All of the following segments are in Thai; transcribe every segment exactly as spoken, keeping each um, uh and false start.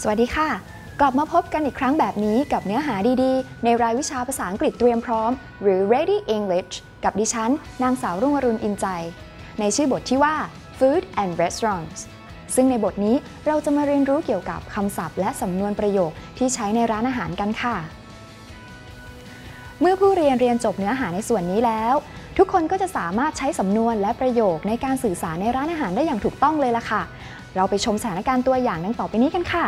สวัสดีค่ะกลับมาพบกันอีกครั้งแบบนี้กับเนื้อหาดีๆในรายวิชาภาษาอังกฤษเตรียมพร้อมหรือ Ready English กับดิฉันนางสาวรุ่งอรุณอินใจในชื่อบทที่ว่า Food and Restaurants ซึ่งในบทนี้เราจะมาเรียนรู้เกี่ยวกับคำศัพท์และสำนวนประโยคที่ใช้ในร้านอาหารกันค่ะเมื่อผู้เรียนเรียนจบเนื้อหาในส่วนนี้แล้วทุกคนก็จะสามารถใช้สำนวนและประโยคในการสื่อสารในร้านอาหารได้อย่างถูกต้องเลยล่ะค่ะเราไปชมสถานการณ์ตัวอย่างดังต่อไปนี้กันค่ะ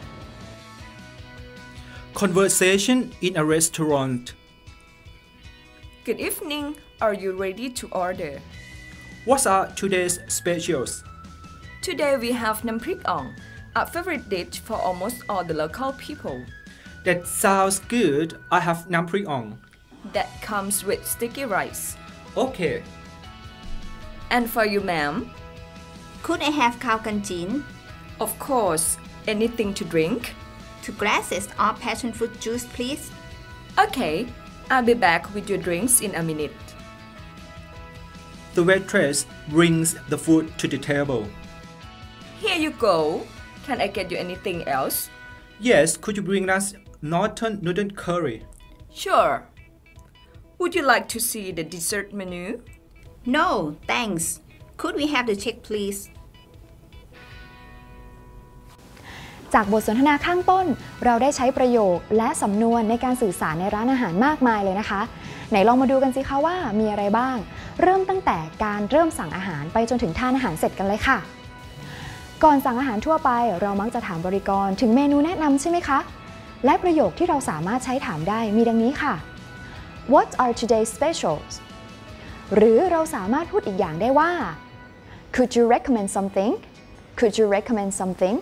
Conversation in a restaurant. Good evening. Are you ready to order? What are today's specials? Today we have Nam Prik Ong, a favorite dish for almost all the local people. That sounds good. I have Nam Prik Ong. That comes with sticky rice. Okay. And for you, ma'am? Could I have khao kanjin? Of course. Anything to drink? Two glasses of passion fruit juice, please. Okay. I'll be back with your drinks in a minute. The waitress brings the food to the table. Here you go. Can I get you anything else? Yes, could you bring us Northern noodle curry? Sure. Would you like to see the dessert menu? No, thanks. Could we have the check, please? จากบทสนทนาข้างต้นเราได้ใช้ประโยคและสำนวนในการสื่อสารในร้านอาหารมากมายเลยนะคะไหนลองมาดูกันสิคะว่ามีอะไรบ้างเริ่มตั้งแต่การเริ่มสั่งอาหารไปจนถึงทานอาหารเสร็จกันเลยค่ะก่อนสั่งอาหารทั่วไปเรามักจะถามบริกรถึงเมนูแนะนำใช่ไหมคะและประโยคที่เราสามารถใช้ถามได้มีดังนี้ค่ะ What are today's specials หรือเราสามารถพูดอีกอย่างได้ว่า Could you recommend something Could you recommend something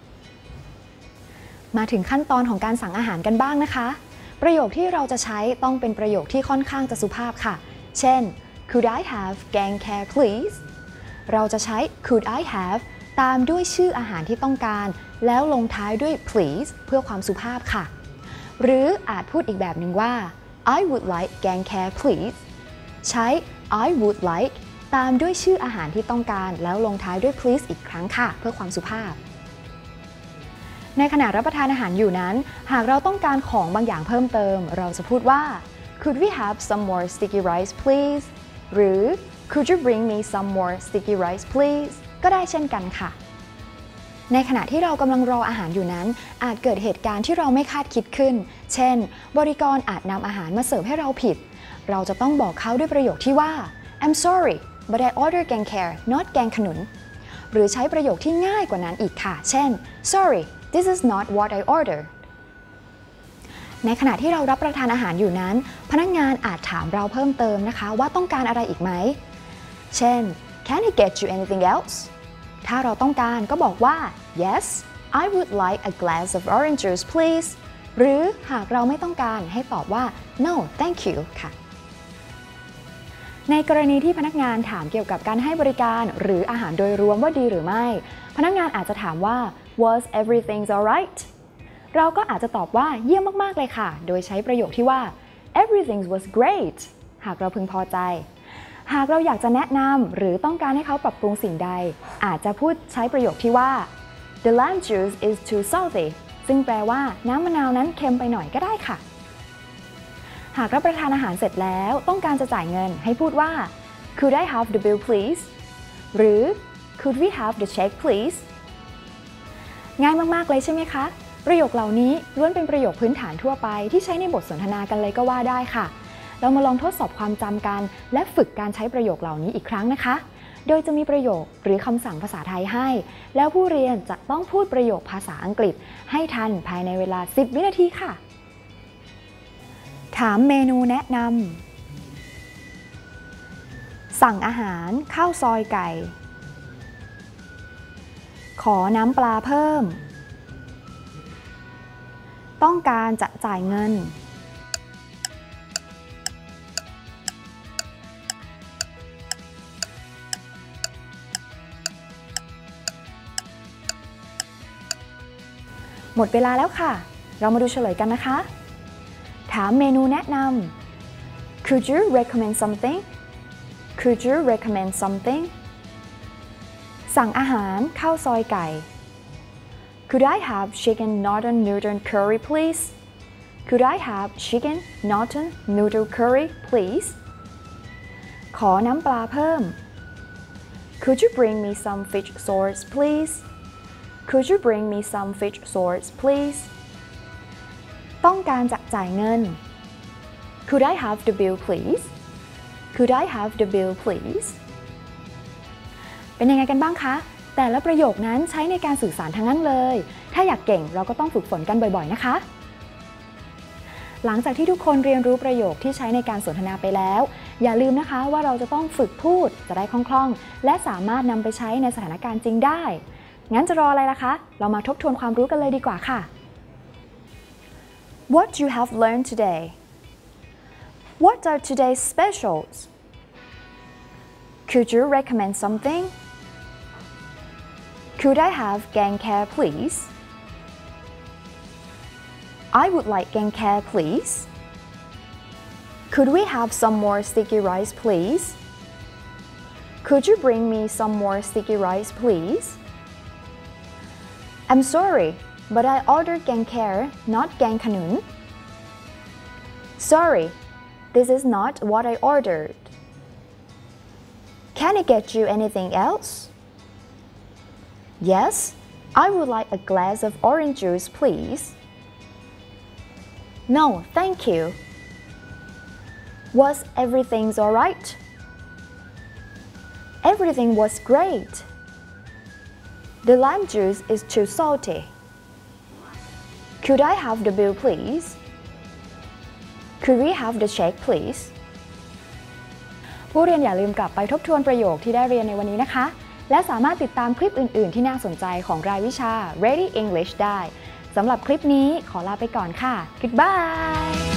มาถึงขั้นตอนของการสั่งอาหารกันบ้างนะคะประโยคที่เราจะใช้ต้องเป็นประโยคที่ค่อนข้างจะสุภาพค่ะเช่น Could I have แกงแคร please เราจะใช้ Could I have ตามด้วยชื่ออาหารที่ต้องการแล้วลงท้ายด้วย please เพื่อความสุภาพค่ะหรืออาจพูดอีกแบบหนึ่งว่า I would like แกงแคร please ใช้ I would like ตามด้วยชื่ออาหารที่ต้องการแล้วลงท้ายด้วย please อีกครั้งค่ะเพื่อความสุภาพในขณะรับประทานอาหารอยู่นั้นหากเราต้องการของบางอย่างเพิ่มเติมเราจะพูดว่า Could we have some more sticky rice please หรือ Could you bring me some more sticky rice please ก็ได้เช่นกันค่ะในขณะที่เรากำลังรออาหารอยู่นั้นอาจเกิดเหตุการณ์ที่เราไม่คาดคิดขึ้นเช่นบริกรอาจนำอาหารมาเสิร์ฟให้เราผิดเราจะต้องบอกเขาด้วยประโยคที่ว่า I'm sorry but I ordered แกงแคร not แกงขนุนหรือใช้ประโยคที่ง่ายกว่านั้นอีกค่ะเช่น sorry This is not what I ordered ในขณะที่เรารับประทานอาหารอยู่นั้นพนักงานอาจถามเราเพิ่มเติมนะคะว่าต้องการอะไรอีกไหมเช่น Can I get you anything else ถ้าเราต้องการก็บอกว่า Yes I would like a glass of orange juice please หรือหากเราไม่ต้องการให้ตอบว่า No thank you ค่ะในกรณีที่พนักงานถามเกี่ยวกับการให้บริการหรืออาหารโดยรวมว่าดีหรือไม่พนักงานอาจจะถามว่า Was everything alright เราก็อาจจะตอบว่าเยี่ยมมากๆเลยค่ะโดยใช้ประโยคที่ว่า Everything was great หากเราพึงพอใจหากเราอยากจะแนะนำหรือต้องการให้เขาปรับปรุงสิ่งใดอาจจะพูดใช้ประโยคที่ว่า The lime juice is too salty ซึ่งแปลว่าน้ำมะนาวนั้นเค็มไปหน่อยก็ได้ค่ะหากรับประทานอาหารเสร็จแล้วต้องการจะจ่ายเงินให้พูดว่า Could I have the bill please หรือ Could we have the check please ง่ายมากๆเลยใช่ไหมคะประโยคเหล่านี้ล้วนเป็นประโยคพื้นฐานทั่วไปที่ใช้ในบทสนทนากันเลยก็ว่าได้ค่ะเรามาลองทดสอบความจำกันและฝึกการใช้ประโยคเหล่านี้อีกครั้งนะคะโดยจะมีประโยคหรือคำสั่งภาษาไทยให้แล้วผู้เรียนจะต้องพูดประโยคภาษาอังกฤษให้ทันภายในเวลาสิบวินาทีค่ะถามเมนูแนะนำสั่งอาหารข้าวซอยไก่ขอน้ำปลาเพิ่มต้องการจะจ่ายเงินหมดเวลาแล้วค่ะเรามาดูเฉลยกันนะคะถามเมนูแนะนำ Could you recommend something Could you recommend something สั่งอาหารข้าวซอยไก่ Could I have chicken Norton noodle curry please Could I have chicken Norton noodle curry please ขอน้ำปลาเพิ่ม Could you bring me some fish sauce please Could you bring me some fish sauce please ต้องการจะจ่ายเงิน Could I have the bill please Could I have the bill please เป็นยังไงกันบ้างคะแต่ละประโยคนั้นใช้ในการสื่อสารทั้งนั้นเลยถ้าอยากเก่งเราก็ต้องฝึกฝนกันบ่อยๆนะคะหลังจากที่ทุกคนเรียนรู้ประโยคที่ใช้ในการสนทนาไปแล้วอย่าลืมนะคะว่าเราจะต้องฝึกพูดจะได้คล่องๆและสามารถนำไปใช้ในสถานการณ์จริงได้งั้นจะรออะไรล่ะคะเรามาทบทวนความรู้กันเลยดีกว่าค่ะ What you have learned today What are today's specials Could you recommend something Could I have Gankare please I would like Gankare please Could we have some more sticky rice please Could you bring me some more sticky rice please I'm sorry but I ordered Gankare not Gankanun Sorry this is not what I ordered Can I get you anything else Yes I would like a glass of orange juice please No thank you Was everything alright Everything was great The lime juice is too salty Could I have the bill please Could we have the check please ผู้เรียนอย่าลืมกลับไปทบทวนประโยคที่ได้เรียนในวันนี้นะคะและสามารถติดตามคลิปอื่นๆที่น่าสนใจของรายวิชา Ready English ได้สำหรับคลิปนี้ขอลาไปก่อนค่ะ Goodbye